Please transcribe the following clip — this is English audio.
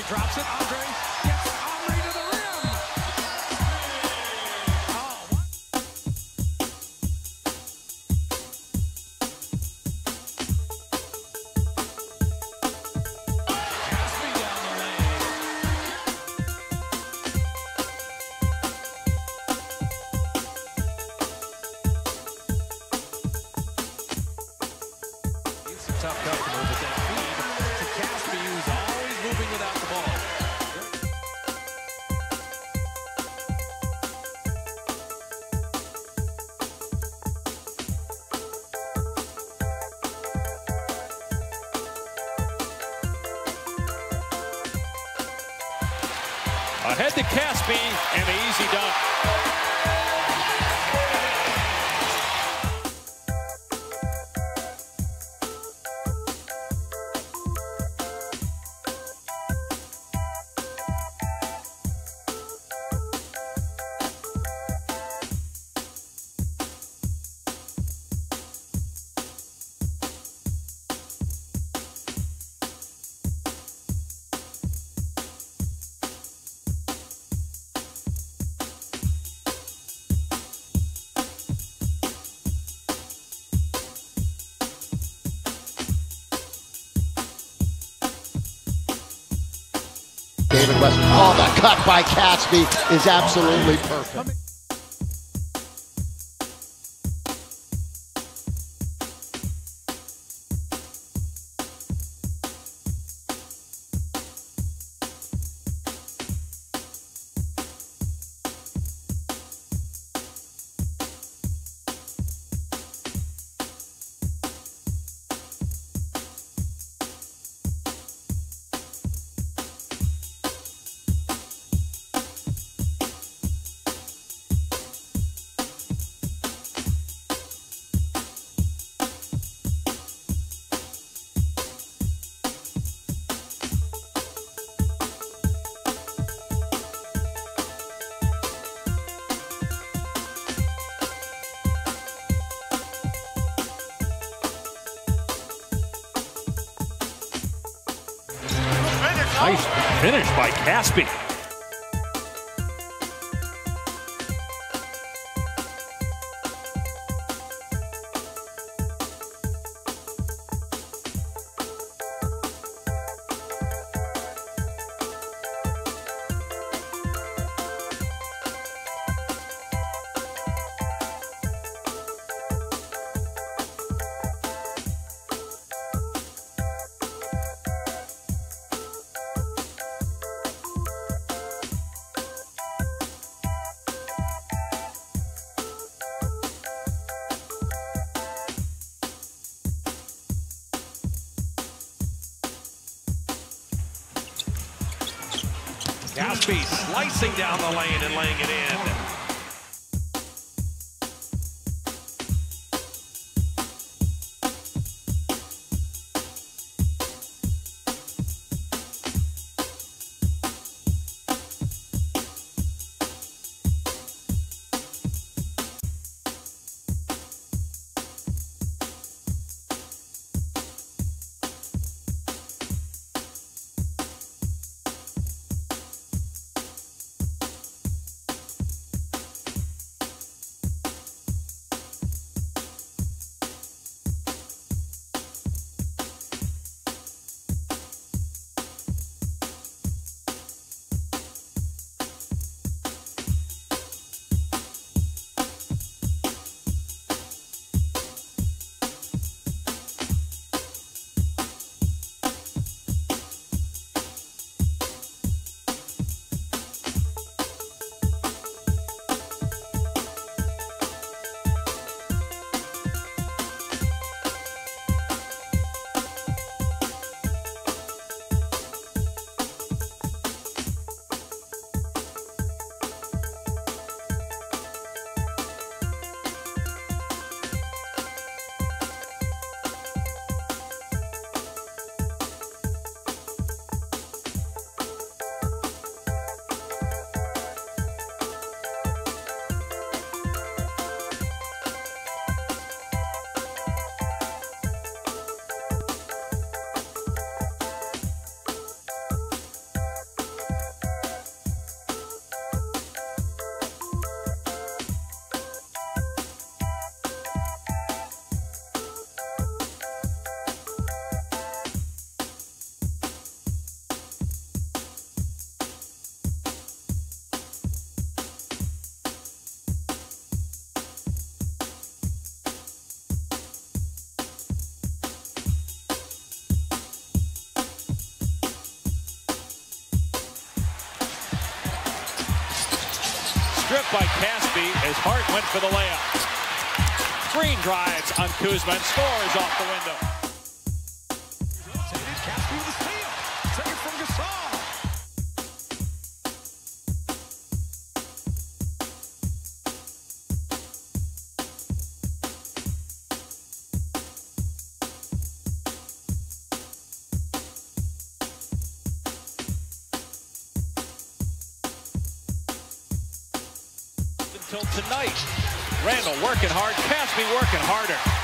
drops it. Andre gets Omri to the rim. Oh, what? Casspi down the lane. He's a tough customer, but that feed to Casspi, who's always moving without the ball. Ahead to Casspi, and the easy dunk. David West. Oh, the cut by Casspi is absolutely perfect. Nice finish by Casspi. Casspi slicing down the lane and laying it in. strip by Casspi as Hart went for the layup. Green drives on Kuzma and scores off the window. Casspi with a steal. Second from Gasol. Until tonight. Randall working hard, Casspi working harder.